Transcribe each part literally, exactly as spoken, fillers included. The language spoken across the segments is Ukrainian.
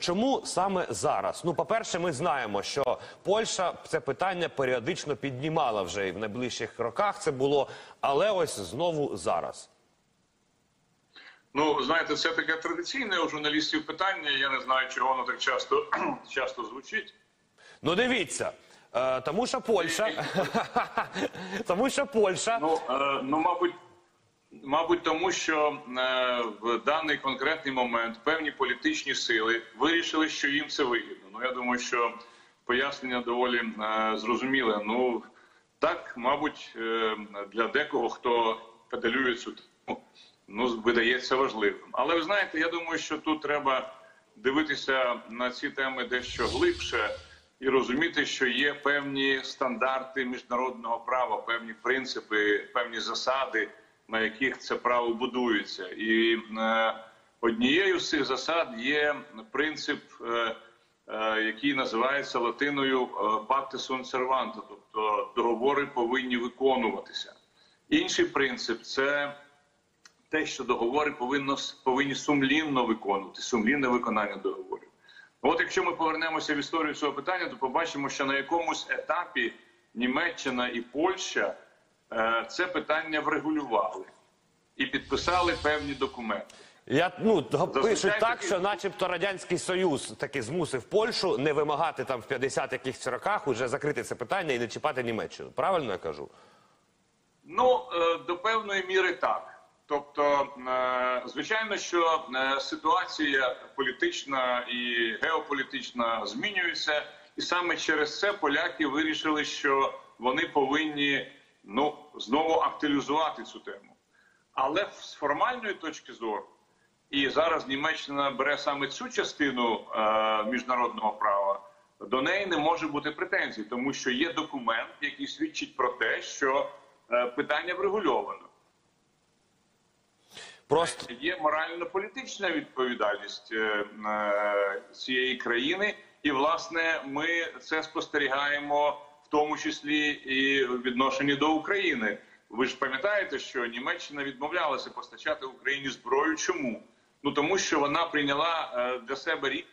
Чому саме зараз? Ну, по-перше, ми знаємо, що Польща це питання періодично піднімала вже і в найближчих роках це було, але ось знову зараз. Ну, знаєте, це таке традиційне у журналістів питання, я не знаю, чого воно так часто, часто звучить. Ну, дивіться, е, тому що Польща, тому що Польща... Ну, е, ну мабуть, мабуть, тому що е, в даний конкретний момент певні політичні сили вирішили, що їм це вигідно. Ну, я думаю, що пояснення доволі е, зрозуміле. Ну, так, мабуть, е, для декого, хто педалює цю тему, ну, видається важливим. Але ви знаєте, я думаю, що тут треба дивитися на ці теми дещо глибше і розуміти, що є певні стандарти міжнародного права, певні принципи, певні засади, на яких це право будується. І е, однією з цих засад є принцип, е, е, який називається латиною «pacta sunt servanda», тобто договори повинні виконуватися. Інший принцип – це те, що договори повинно, повинні сумлінно виконувати, сумлінне виконання договорів. От якщо ми повернемося в історію цього питання, то побачимо, що на якомусь етапі Німеччина і Польща е, це питання врегулювали і підписали певні документи. Я, ну, пишуть так, таки... що начебто Радянський Союз таки змусив Польщу не вимагати там в п'ятдесятих якихось роках уже закрити це питання і не чіпати Німеччину. Правильно я кажу? Ну, е, до певної міри так. Тобто, звичайно, що ситуація політична і геополітична змінюється, і саме через це поляки вирішили, що вони повинні, ну, знову актуалізувати цю тему. Але з формальної точки зору, і зараз Німеччина бере саме цю частину е, міжнародного права, до неї не може бути претензій, тому що є документ, який свідчить про те, що е, питання врегульовано. Просто є морально-політична відповідальність е, е, цієї країни, і, власне, ми це спостерігаємо в тому числі і в відношенні до України. Ви ж пам'ятаєте, що Німеччина відмовлялася постачати Україні зброю. Чому? Ну, тому що вона прийняла е, для себе рішення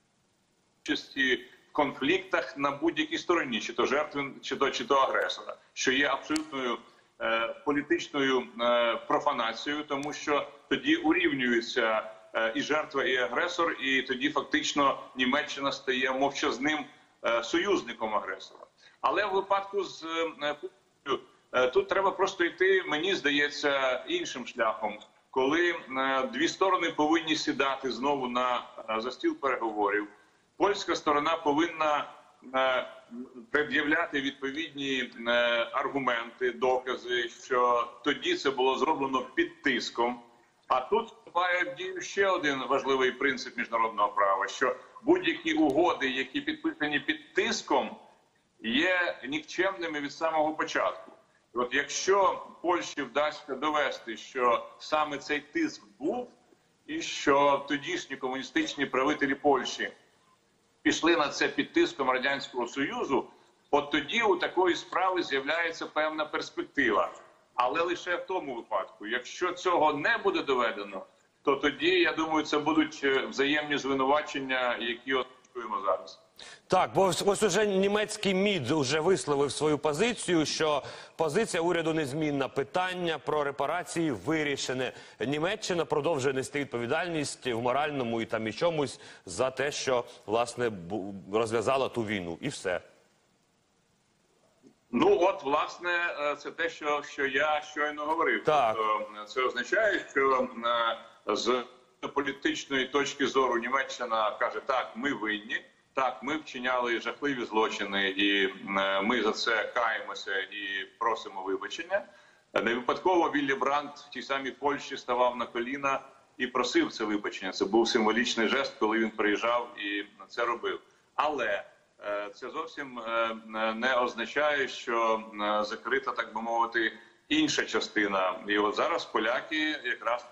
в конфліктах на будь-якій стороні, чи то жертви, чи то, чи то агресора, що є абсолютною політичною профанацією, тому що тоді урівнюються і жертва, і агресор, і тоді фактично Німеччина стає мовчазним союзником агресора. Але в випадку з Польщею тут треба просто йти, мені здається, іншим шляхом, коли дві сторони повинні сідати знову на за стіл переговорів. Польська сторона повинна пред'являти відповідні е, аргументи, докази, що тоді це було зроблено під тиском. А тут вступає в дію ще один важливий принцип міжнародного права, що будь-які угоди, які підписані під тиском, є нікчемними від самого початку. І от якщо Польщі вдасться довести, що саме цей тиск був, і що тодішні комуністичні правителі Польщі пішли на це під тиском Радянського Союзу, от тоді у такої справи з'являється певна перспектива. Але лише в тому випадку. Якщо цього не буде доведено, то тоді, я думаю, це будуть взаємні звинувачення, які очікуємо зараз. Так, бо ось уже німецький МІД вже висловив свою позицію, що позиція уряду незмінна, питання про репарації вирішене. Німеччина продовжує нести відповідальність в моральному і там і чомусь за те, що, власне, розв'язала ту війну. І все. Ну, от, власне, це те, що, що я щойно говорив. Так. Тобто, це означає, що з політичної точки зору Німеччина каже, так, ми винні. Так, ми вчиняли жахливі злочини, і е, ми за це каємося і просимо вибачення. Не випадково Віллі Брандт в тій самій Польщі ставав на коліна і просив це вибачення. Це був символічний жест, коли він приїжджав і це робив. Але е, це зовсім е, не означає, що е, закрита, так би мовити, інша частина. І от зараз поляки якраз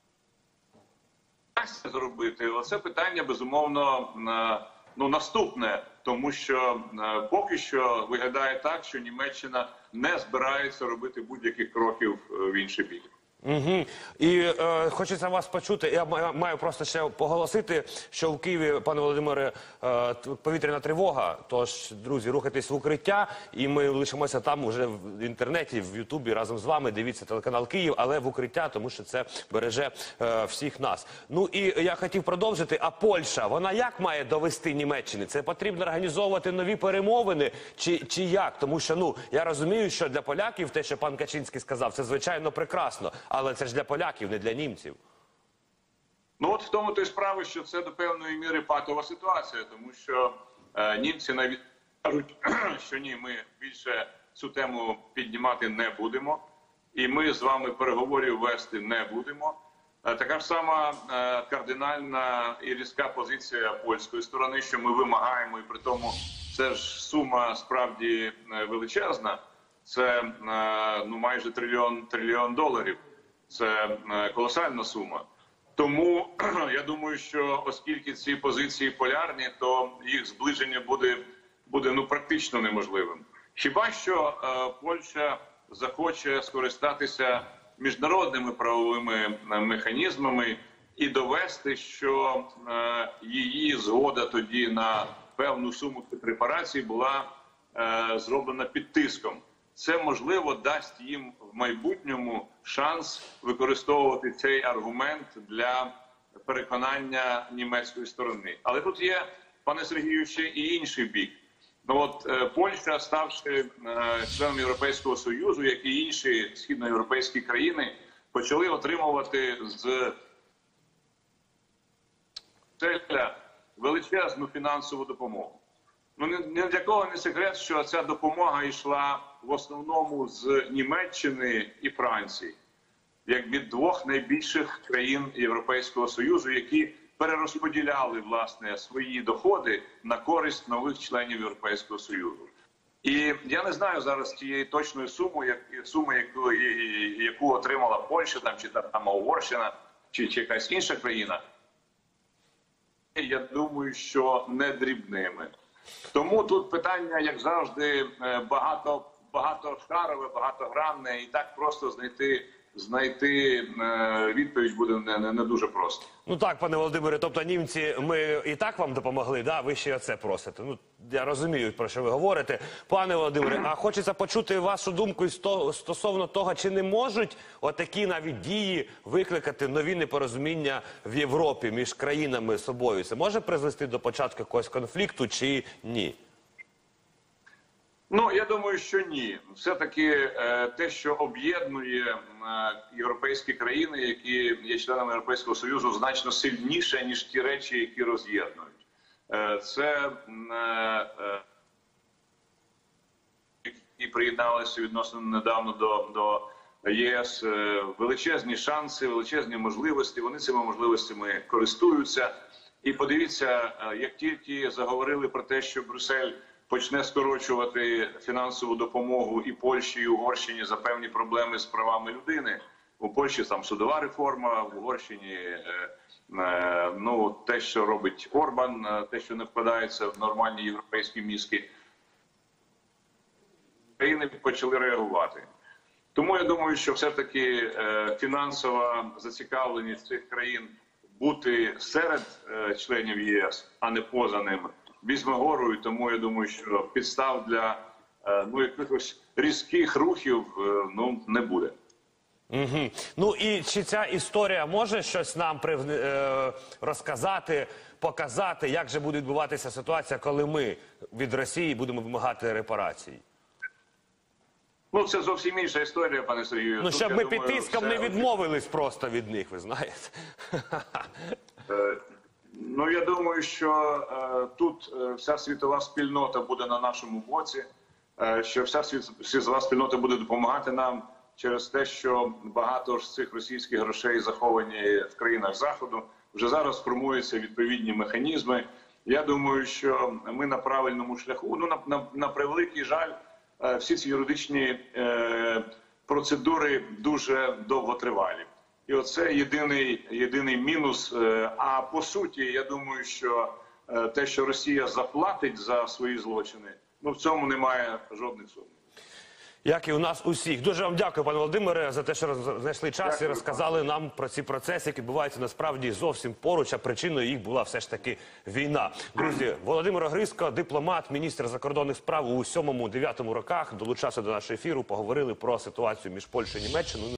це зробити. Оце питання, безумовно, е, ну, наступне, тому що е, поки що виглядає так, що Німеччина не збирається робити будь-яких кроків в інший бік. Угу. І е, хочеться вас почути. Я маю, маю просто ще поголосити, що в Києві, пане Володимире, е, повітряна тривога. Тож, друзі, рухайтесь в укриття, і ми лишимося там уже в інтернеті, в Ютубі разом з вами. Дивіться телеканал Київ, але в укриття, тому що це береже е, всіх нас. Ну і я хотів продовжити. А Польща, вона як має довести Німеччини? Це потрібно організовувати нові перемовини, чи, чи як? Тому що, ну, я розумію, що для поляків те, що пан Качинський сказав, це звичайно прекрасно. Але це ж для поляків, не для німців. Ну от в тому то й справа, що це до певної міри патова ситуація, тому що е, німці навіть кажуть, що ні, ми більше цю тему піднімати не будемо, і ми з вами переговорів вести не будемо. Е, така ж сама е, кардинальна і різка позиція польської сторони, що ми вимагаємо, і при тому це ж сума справді величезна, це е, ну майже трильйон, трильйон доларів. Це колосальна сума. Тому я думаю, що оскільки ці позиції полярні, то їх зближення буде, буде ну, практично неможливим. Хіба що е, Польща захоче скористатися міжнародними правовими механізмами і довести, що е, її згода тоді на певну суму репарацій була е, зроблена під тиском. Це, можливо, дасть їм в майбутньому шанс використовувати цей аргумент для переконання німецької сторони. Але тут є, пане Сергію, ще і інший бік. Ну от е, Польща, ставши е, членом Європейського Союзу, як і інші східноєвропейські країни, почали отримувати з Брюсселя величезну фінансову допомогу. Ну, ні для кого не секрет, що ця допомога йшла в основному з Німеччини і Франції, як від двох найбільших країн Європейського Союзу, які перерозподіляли, власне, свої доходи на користь нових членів Європейського Союзу. І я не знаю зараз тієї точної суми, як, суми яку, яку отримала Польща, там, чи там Угорщина, чи, чи якась інша країна. Я думаю, що не дрібними. Тому тут питання, як завжди, багато, багатошарове, багатогранне, і так просто знайти, знайти відповідь буде не, не, не дуже просто. Ну так, пане Володимире, тобто німці, ми і так вам допомогли, да? Ви ще оце просите. Ну, я розумію, про що ви говорите. Пане Володимире, а хочеться почути вашу думку стосовно того, чи не можуть отакі навіть дії викликати нові непорозуміння в Європі між країнами собою? Це може призвести до початку якогось конфлікту чи ні? Ну, я думаю, що ні. Все-таки е, те, що об'єднує е, європейські країни, які є членами Європейського Союзу, значно сильніше, ніж ті речі, які роз'єднують. Е, це е, е, які приєдналися відносно недавно до, до ЄС, е, величезні шанси, величезні можливості. Вони цими можливостями користуються. І подивіться, е, як тільки заговорили про те, що Брюссель почне скорочувати фінансову допомогу і Польщі, і Угорщині за певні проблеми з правами людини. У Польщі там судова реформа, в Угорщині е, е, ну, те, що робить Орбан, е, те, що не вкладається в нормальні європейські мізки. Країни почали реагувати. Тому я думаю, що все-таки е, фінансова зацікавленість цих країн бути серед е, членів ЄС, а не поза ними, візьме гору, і тому я думаю, що підстав для е, ну, якихось різких рухів е, ну, не буде. Угу. Ну і чи ця історія може щось нам прив... е... розказати, показати, як же буде відбуватися ситуація, коли ми від Росії будемо вимагати репарацій? Ну, це зовсім інша історія, пане Сергію. Ну, Тут, щоб я ми думаю, під тиском все... не відмовились просто від них, ви знаєте. Е... Ну, я думаю, що е, тут е, вся світова спільнота буде на нашому боці, е, що вся світ, світова спільнота буде допомагати нам через те, що багато ж цих російських грошей заховані в країнах Заходу. Вже зараз формуються відповідні механізми. Я думаю, що ми на правильному шляху. Ну, на, на, на превеликий жаль, е, всі ці юридичні е, процедури дуже довготривалі. І оце єдиний, єдиний мінус. А по суті, я думаю, що те, що Росія заплатить за свої злочини, ну в цьому немає жодних сумнівів. Як і у нас усіх. Дуже вам дякую, пане Володимире, за те, що роз- знайшли час Дякую, і розказали нам про ці процеси, які відбуваються насправді зовсім поруч, а причиною їх була все ж таки війна. Друзі, Володимир Огризко, дипломат, міністр закордонних справ у сьомому-дев'ятому роках, долучався до нашого ефіру, поговорили про ситуацію між Польщею і Німеччиною.